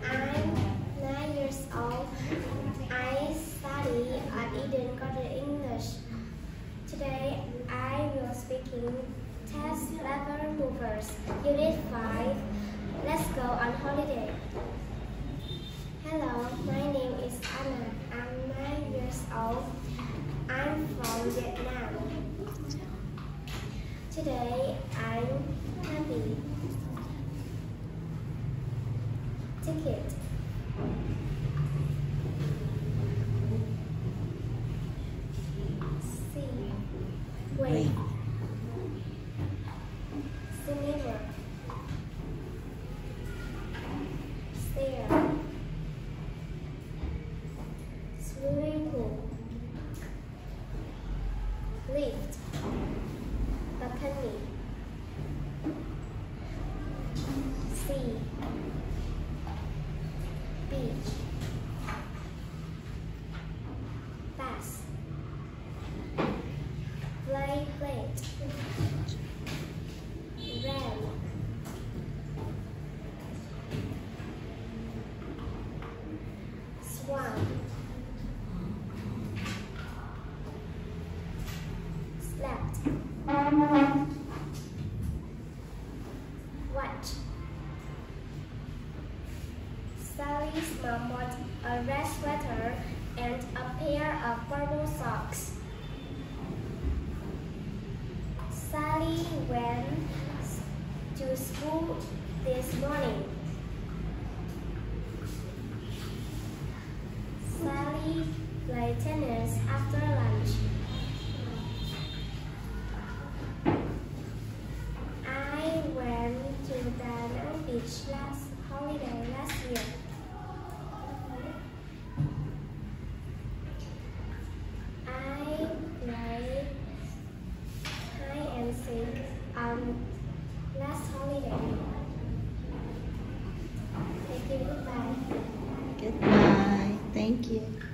I'm 9 years old. I study at Eden Garden English. Today I will speaking Test Level Movers, Unit 5. Let's go on holiday. Hello, my name is Anna. I'm 9 years old. I'm from Vietnam. Today I'm happy. Ticket. C. Wait. Cinema. Stair. Swimming pool. Lift. Balcony. Sea. Beach. Bus. Plate. Ram. Swan. Slept. Watch. Sally's mom bought a red sweater and a pair of purple socks. Sally went to school this morning. Sally played tennis after lunch. I went to Da Nang Beach last holiday last year. I played hide and seek on last holiday. Thank you. Goodbye. Goodbye. Thank you.